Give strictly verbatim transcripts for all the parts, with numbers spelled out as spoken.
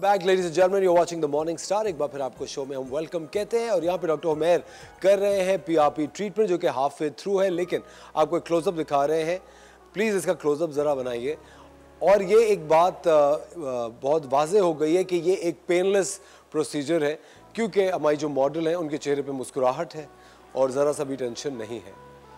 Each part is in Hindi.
Back ladies and gentleman, you watching the Morning Star. एक बार फिर आपको शो में हम वेलकम कहते हैं और यहाँ पे डॉक्टर उमैर कर रहे हैं पीआरपी ट्रीटमेंट जो कि हाफ वे थ्रू है, लेकिन आपको एक क्लोजअप दिखा रहे हैं। प्लीज़ इसका क्लोजअप ज़रा बनाइए। और ये एक बात बहुत वाजे हो गई है कि ये एक पेनलेस प्रोसीजर है क्योंकि हमारी जो मॉडल हैं उनके चेहरे पे मुस्कुराहट है और ज़रा सा भी टेंशन नहीं है।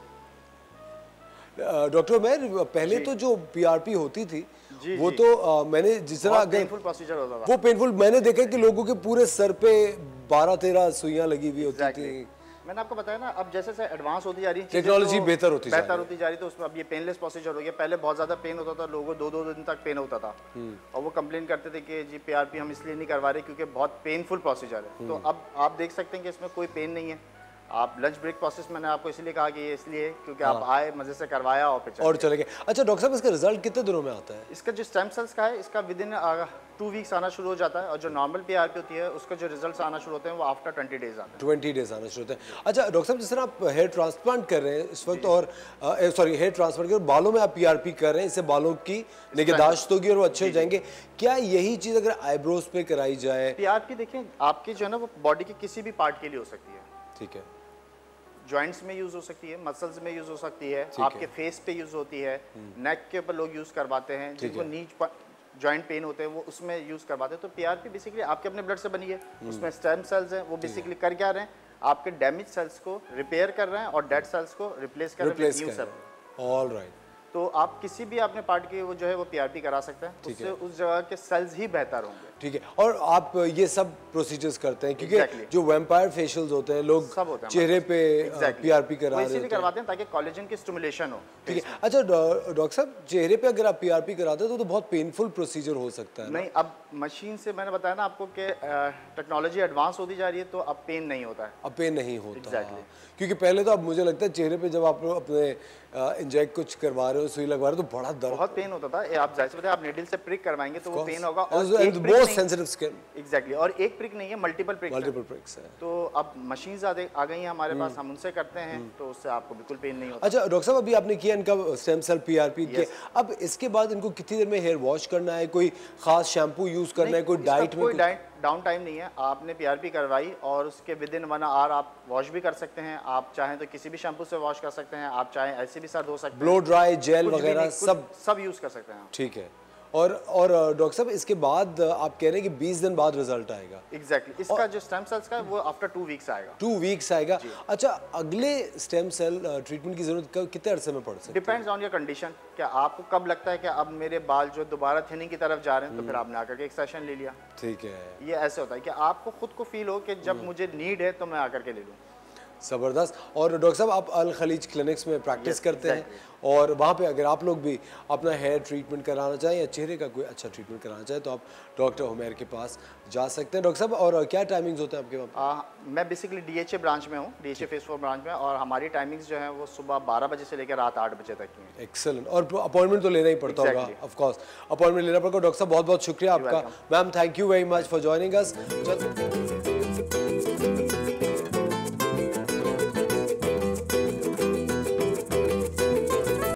डॉक्टर उमैर, पहले तो जो पीआरपी होती थी जी, वो जी. तो आ, मैंने जिस तरह पेनफुल प्रोसीजर होता था, वो पेनफुल मैंने देखा कि लोगों के पूरे सर पे बारह तेरह सुइयां लगी हुई होती exactly. थी। मैंने आपको बताया ना, अब जैसे जैसे एडवांस होती जा रही है, टेक्नोलॉजी तो बेहतर होती बेहतर होती जा रही है, तो उसमें अब ये पेनलेस प्रोसीजर हो गया। पहले बहुत ज्यादा पेन होता था, लोगों को दो दो दिन तक पेन होता था और वो कंप्लेन करते थे कि जी पीआरपी हम इसलिए नहीं करवा रहे क्योंकि बहुत पेनफुल प्रोसीजर है। तो अब आप देख सकते हैं कि इसमें कोई पेन नहीं है। आप लंच ब्रेक प्रोसेस मैंने आपको इसलिए कहा कि ये इसलिए क्योंकि हाँ। आप आए, मजे से करवाया और फिर और चले गए। अच्छा डॉक्टर साहब, इसका रिजल्ट कितने दिनों में आता है? इसका जो स्टेम सेल्स का है, इसका विद इन टू वीक्स आना शुरू हो जाता है और जो नॉर्मल पीआरपी होती है उसका जो रिजल्ट्स आना शुरू होते हैं वो आफ्टर ट्वेंटी डेज आते हैं। ट्वेंटी डेज आना शुरू होते हैं। अच्छा डॉक्टर साहब, जिस तरह आप हेयर ट्रांसप्लांट कर रहे हैं इस वक्त और सॉरी हेयर ट्रांसप्लांट कर बालों में आप पीआरपी कर रहे हैं, इससे बालों की निगहदाश्त होगी और वो अच्छे हो जाएंगे। क्या यही चीज़ अगर आईब्रोज पे कराई जाए? पीआरपी देखिए आपकी जो है ना वो बॉडी के किसी भी पार्ट के लिए हो सकती है। ठीक है, जॉइंट्स में यूज हो सकती है, मसल्स में यूज हो सकती है, आपके फेस पे यूज होती है, नेक के ऊपर लोग यूज करवाते हैं, जिनको नीच जॉइंट पेन होते हैं वो उसमें यूज करवाते हैं। तो पीआरपी बेसिकली आपके अपने ब्लड से बनी है, उसमें स्टेम सेल्स हैं, वो बेसिकली कर क्या रहे हैं, आपके डैमेज सेल्स को रिपेयर कर रहे हैं और डेड सेल्स को रिप्लेस कर रहे हैं। ऑल राइट, तो आप किसी भी अपने पार्ट के वो जो है वो पीआरपी करा सकते हैं, उससे उस जगह के सेल्स ही बेहतर होंगे। ठीक है, और आप ये सब प्रोसीजर्स करते हैं क्योंकि exactly. जो वैम्पायर फेशियल्स होते हैं लोग सब होते हैं चेहरे पे exactly. पीआरपी करा रहे हैं, करवाते हैं ताकि कोलेजन की स्टिमुलेशन हो। ठीक है। अच्छा डॉक्टर साहब, चेहरे पे अगर आप पीआरपी कराते हैं तो, तो बहुत पेनफुल प्रोसीजर हो सकता है। नहीं, अब मशीन से मैंने बताया ना आपको कि टेक्नोलॉजी एडवांस होती जा रही है तो अब पेन नहीं होता है। अब पेन नहीं होता exactly. क्योंकि पहले तो अब मुझे लगता है चेहरे पे जब आप अपने इंजेक्ट कुछ करवा रहे हो, सुई लगवा रहे हो तो बड़ा दर्द, बहुत पेन होता था। आप जाहिर सी बात है, आप नीडल से प्रिक करवाएंगे तो वो पेन होगा और बहुत सेंसिटिव स्किन। एग्जैक्टली, और एक प्रिक नहीं है, मल्टीपल प्रिक्स मल्टीपल प्रिक्स है। तो अब मशीन्स आ गई हैं हमारे पास, हम उनसे करते हैं तो उससे आपको बिल्कुल पेन नहीं होता। अच्छा डॉक्टर साहब, अभी आपने किया इनका स्टेम सेल पीआरपी के, अब इसके बाद इनको कितनी देर में हेयर वॉश करना है, कोई खास शैम्पू यूज करना है, कोई डाइट में? कोई डाइट डाउन टाइम नहीं है। आपने पीआरपी करवाई और उसके विद इन वन आवर आप वॉश भी कर सकते हैं। आप चाहें तो किसी भी शैम्पू से वॉश कर सकते हैं, आप चाहें ऐसे भी सर धो सकते हैं, ब्लो ड्राई जेल वगैरह सब सब यूज कर सकते हैं। ठीक है। और और डॉक्टर साहब, इसके बाद आप कह रहे हैं कि बीस दिन बाद रिजल्ट आएगा? एग्जैक्टली, इसका जो स्टेम सेल्स का है वो आफ्टर टू वीक्स आएगा। टू वीक्स आएगा। अच्छा, अगले स्टेम सेल ट्रीटमेंट की जरूरत कितने अरसे में पड़ सकती है? Depends on your condition. क्या आपको कब लगता है कि अब मेरे बाल जो दोबारा थिनिंग की तरफ जा रहे हैं, तो फिर आपने आकर के एक सेशन ले लिया। ठीक है, ये ऐसे होता है कि आपको खुद को फील हो कि जब मुझे नीड है तो मैं आकर के ले लूँ। ज़बरदस्त। और डॉक्टर साहब, आप अल खलीज क्लिनिक्स में प्रैक्टिस yes, करते exactly. हैं और वहाँ पे अगर आप लोग भी अपना हेयर ट्रीटमेंट कराना चाहें या चेहरे का कोई अच्छा ट्रीटमेंट कराना चाहें तो आप डॉक्टर उमैर के पास जा सकते हैं। डॉक्टर साहब, और क्या टाइमिंग्स होते हैं आपके वहाँ? मैं बेसिकली डीएचए ब्रांच में हूँ, डीएचए फेस फोर ब्रांच में, और हमारी टाइमिंग्स जो है वो सुबह बारह बजे से लेकर रात आठ बजे तक की है। एक्सेलेंट। और अपॉइंटमेंट तो लेना ही पड़ता exactly. होगा, ऑफ कोर्स अपॉइंटमेंट लेना पड़ेगा। डॉक्टर साहब, बहुत बहुत शुक्रिया आपका। Ma'am, thank you very much for joining us.